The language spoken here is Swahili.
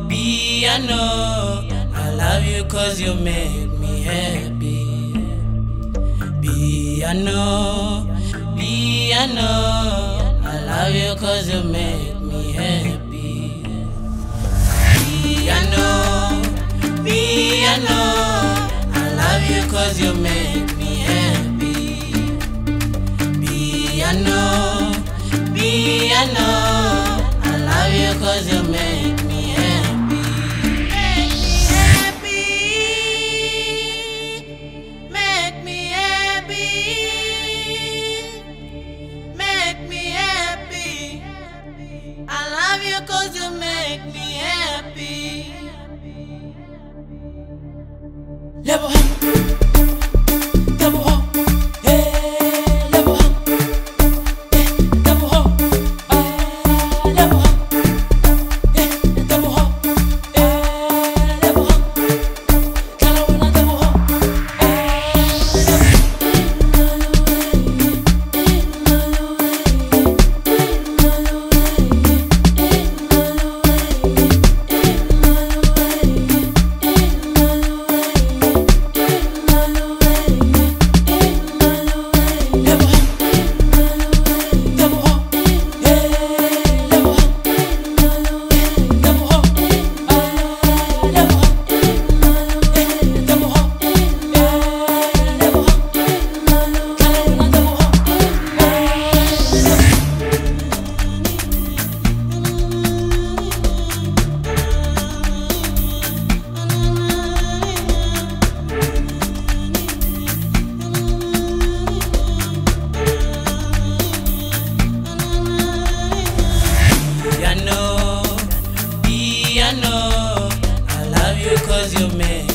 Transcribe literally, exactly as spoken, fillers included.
B, I know I love you cause you make me happy. B, I know, B, I know I love you cause you make me happy. B, I know, B, I know I love you cause you make me happy. B, I know, B, I know I love you cause you make me happy. Make me happy. Make me happy. Make me happy. I love you cause you make me happy. Level up. Double up. I know I love you cause you make